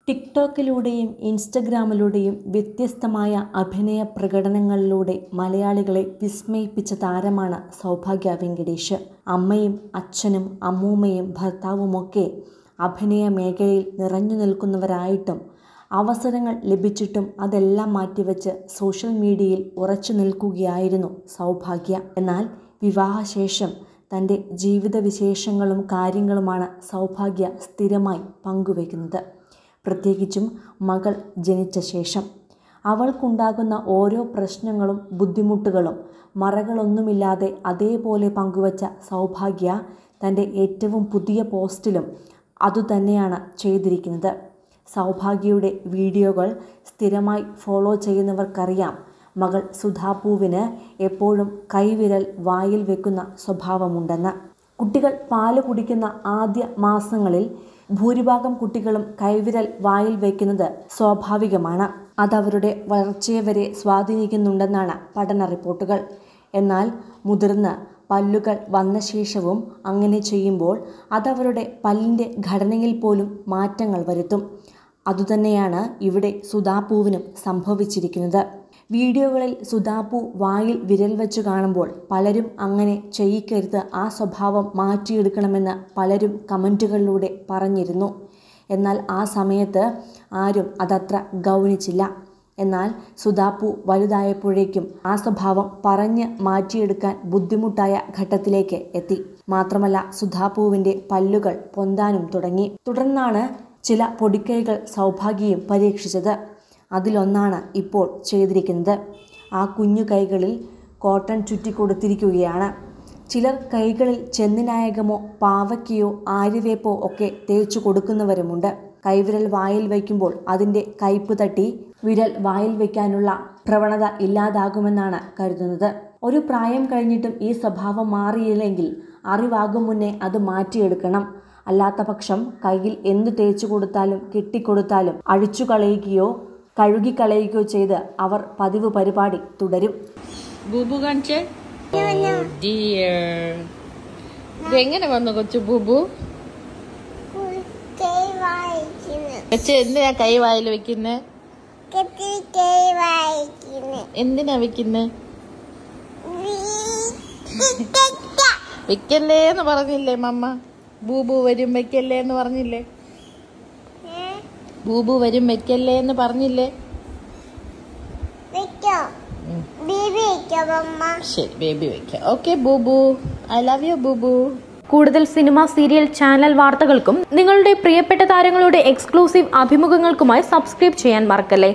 ടിക്ടോക്കിലൂടെയും ഇൻസ്റ്റഗ്രാമിലൂടെയും വ്യത്യസ്തമായ അഭിനയ പ്രകടനങ്ങളിലൂടെ മലയാളികളെ വിസ്മയിപ്പിച്ച താരമാണ് സൗഭാഗ്യ വെങ്കിടേഷ്. അമ്മയും അച്ഛനും അമ്മൂമ്മയും ഭർത്താവുമൊക്കെ അഭിനയ മേഖലയിൽ നിറഞ്ഞു നിൽക്കുന്നവരായിട്ടും അവസരങ്ങൾ ലഭിച്ചിട്ടും അതെല്ലാം മാറ്റിവെച്ച് സോഷ്യൽ മീഡിയയിൽ ഉറച്ചു നിൽക്കുകയായിരുന്നു സൗഭാഗ്യ. എന്നാൽ വിവാഹശേഷം തൻ്റെ ജീവിത വിശേഷങ്ങളും കാര്യങ്ങളുമാണ് സൗഭാഗ്യ സ്ഥിരമായി പങ്കുവയ്ക്കുന്നത്. പ്രത്യേകിച്ചും മകൾ ജനിച്ച ശേഷം അവൾക്കുണ്ടാകുന്ന ഓരോ പ്രശ്നങ്ങളും ബുദ്ധിമുട്ടുകളും മറകളൊന്നുമില്ലാതെ അതേപോലെ പങ്കുവച്ച സൗഭാഗ്യ തൻ്റെ ഏറ്റവും പുതിയ പോസ്റ്റിലും അതുതന്നെയാണ് ചെയ്തിരിക്കുന്നത്. സൗഭാഗ്യയുടെ വീഡിയോകൾ സ്ഥിരമായി ഫോളോ ചെയ്യുന്നവർക്കറിയാം, മകൾ സുധാപൂവിന് എപ്പോഴും കൈവിരൽ വായിൽ വെക്കുന്ന സ്വഭാവമുണ്ടെന്ന്. കുട്ടികൾ പാല് കുടിക്കുന്ന ആദ്യ മാസങ്ങളിൽ ഭൂരിഭാഗം കുട്ടികളും കൈവിരൽ വായിൽ വയ്ക്കുന്നത് സ്വാഭാവികമാണ്. അതവരുടെ വളർച്ചയെ വരെ സ്വാധീനിക്കുന്നുണ്ടെന്നാണ് പഠന റിപ്പോർട്ടുകൾ. എന്നാൽ മുതിർന്ന് പല്ലുകൾ വന്ന ശേഷവും അങ്ങനെ ചെയ്യുമ്പോൾ അതവരുടെ പല്ലിൻ്റെ ഘടനയിൽ പോലും മാറ്റങ്ങൾ വരുത്തും. അതുതന്നെയാണ് ഇവിടെ സുധാപൂവിനും സംഭവിച്ചിരിക്കുന്നത്. വീഡിയോകളിൽ സുധാപൂ വായിൽ വിരൽ വെച്ച് കാണുമ്പോൾ പലരും അങ്ങനെ ചെയ്യിക്കരുത്, ആ സ്വഭാവം മാറ്റിയെടുക്കണമെന്ന് പലരും കമൻറ്റുകളിലൂടെ പറഞ്ഞിരുന്നു. എന്നാൽ ആ സമയത്ത് ആരും അതത്ര ഗൗനിച്ചില്ല. എന്നാൽ സുധാപൂ വലുതായപ്പോഴേക്കും ആ സ്വഭാവം പറഞ്ഞ് മാറ്റിയെടുക്കാൻ ബുദ്ധിമുട്ടായ ഘട്ടത്തിലേക്ക് എത്തി. മാത്രമല്ല സുധാപൂവിൻ്റെ പല്ലുകൾ പൊന്താനും തുടങ്ങി. തുടർന്നാണ് ചില പൊടിക്കൈകൾ സൗഭാഗ്യയും പരീക്ഷിച്ചത്. അതിലൊന്നാണ് ഇപ്പോൾ ചെയ്തിരിക്കുന്നത്. ആ കുഞ്ഞു കൈകളിൽ കോട്ടൺ ചുറ്റി കൊടുത്തിരിക്കുകയാണ്. ചിലർ കൈകളിൽ ചെന്നിനായകമോ പാവയ്ക്കയോ ആര്യവേപ്പോ ഒക്കെ തേച്ചു കൊടുക്കുന്നവരുമുണ്ട്. കൈവിരൽ വായിൽ വയ്ക്കുമ്പോൾ അതിൻ്റെ കയ്പ് തട്ടി വിരൽ വായിൽ വയ്ക്കാനുള്ള പ്രവണത ഇല്ലാതാകുമെന്നാണ് കരുതുന്നത്. ഒരു പ്രായം കഴിഞ്ഞിട്ടും ഈ സ്വഭാവം മാറിയില്ലെങ്കിൽ അറിവാകും മുന്നേ അത് മാറ്റിയെടുക്കണം. അല്ലാത്ത പക്ഷം കയ്യിൽ എന്തു തേച്ചു കൊടുത്താലും കെട്ടിക്കൊടുത്താലും അഴിച്ചു കളയുകയോ കഴുകിക്കളയുകയോ ചെയ്ത് അവർ പതിവ് പരിപാടി തുടരും. ബൂബു കാണിച്ചേ. ഇതെങ്ങനെ വന്നു കൊച്ചു ബൂബു? എന്തിനാ കൈ വായിൽ വെക്കുന്നേ? എന്തിനാ വെക്കുന്നേ? വെക്കല്ലേ എന്ന് പറഞ്ഞില്ലേ മമ്മ? ബൂബു വരും വെക്കല്ലേ എന്ന് പറഞ്ഞില്ലേ? ബൂബു വരും വെക്കല്ലേ എന്ന് പറഞ്ഞില്ലേ? ശരി, ബേബി വെക്കാം. ഓക്കെ ബൂബു, ഐ ലവ് യു ബൂബു. കൂടുതൽ സിനിമ, സീരിയൽ, ചാനൽ വാർത്തകൾക്കും നിങ്ങളുടെ പ്രിയപ്പെട്ട താരങ്ങളുടെ എക്സ്ക്ലൂസീവ് അഭിമുഖങ്ങൾക്കുമായി സബ്സ്ക്രൈബ് ചെയ്യാൻ മറക്കല്ലേ.